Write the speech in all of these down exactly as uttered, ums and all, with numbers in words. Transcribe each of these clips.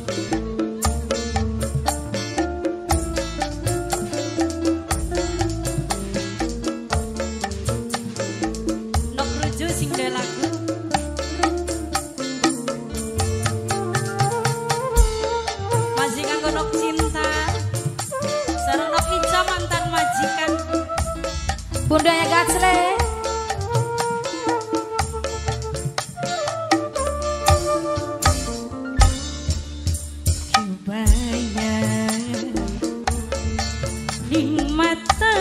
Bundanya Gacre. Kebaya ning mata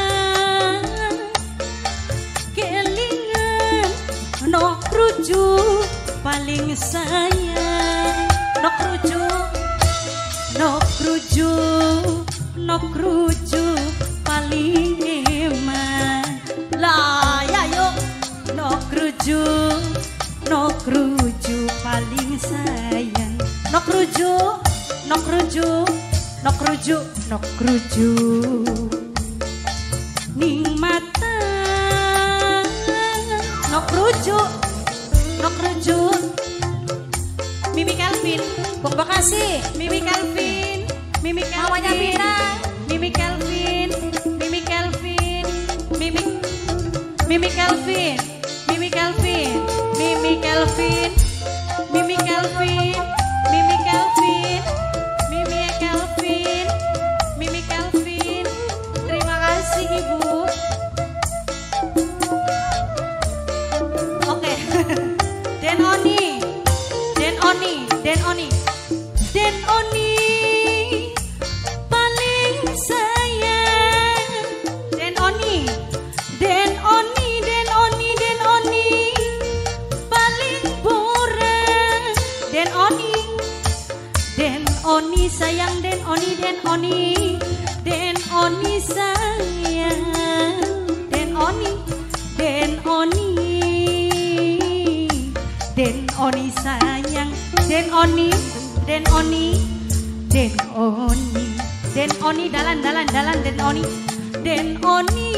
kelingan nok rujuk paling sayang nok rujuk nok rujuk nok rujuk paling eman lah ya yuk nok rujuk nok rujuk paling sayang nok rujuk nok rujuk nok rujuk nok rujuk ning mata nok rujuk nok rujuk Mimi Kelvin Bung Bekasi Mimi Kelvin Mimi Kelvin mamanya Pina Mimi Kelvin Mimi Kelvin Mimi Mimi Kelvin Mimi Kelvin Mimi Kelvin Mimi Kelvin Mimi Kelvin Mimi Kelvin Mimi Kelvin terima kasih Ibu. Oke Den Oni Den Oni Den Oni Den Oni paling sayang Den Oni Den Oni Den Oni Den Oni paling borang Den Oni Den Oni sayang Den Oni Den Oni Den Oni sayang Den Oni Den Oni Den Oni sayang Den Oni Den Oni Den Oni Den Oni dalan dalan dalan Den Oni Den Oni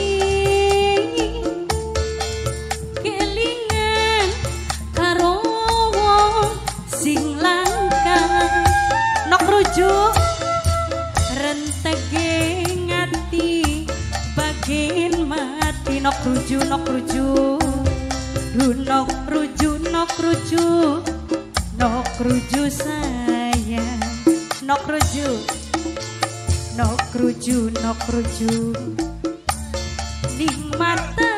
kelingan karo wong sing langka nok rujuk rentege ngati bagian mati nok rujuk nok rujuk du nok rujuk nok rujuk nok rujuk sayang nok rujuk nok rujuk nok rujuk ning mata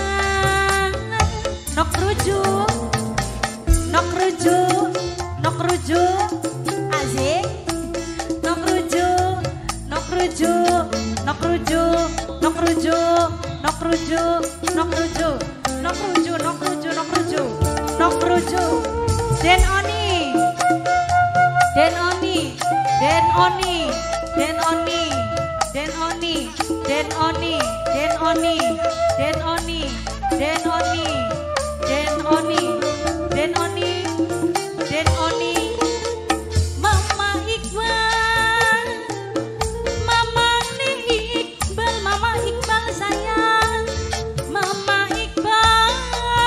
nok rujuk nok rujuk nok rujuk asik nok rujuk nok rujuk nok rujuk nok rujuk nok rujuk nok rujuk nok rujuk nok rujuk nok rujuk nok rujuk Den Oni Den Oni Den Oni Den Oni Den Oni Den Oni Den Oni Den Oni Den Oni Den Oni Den Oni Den Oni Mama Iqbal Mama nih Iqbal Mama Iqbal sayang Mama Iqbal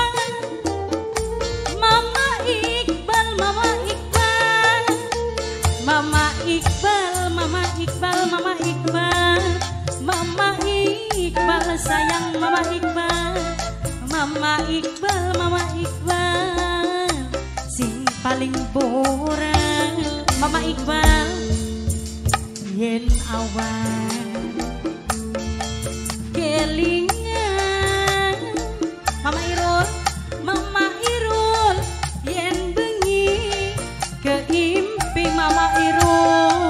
Mama Iqbal Mama Iqbal Mama Iqbal Mama Iqbal Mama Iqbal Mama Iqbal sayang Mama Iqbal Mama Iqbal Mama Iqbal sing paling borang Mama Iqbal yen awan kelingan Mama Irul Mama Irul yen bengi keimpi Mama Irul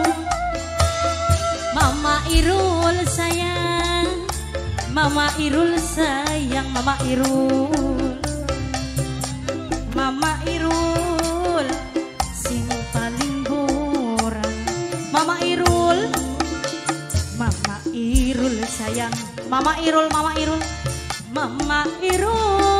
Mama Irul sayang Mama Irul sayang Mama Irul Mama Irul sing paling borang Mama Irul Mama Irul sayang Mama Irul Mama Irul Mama Irul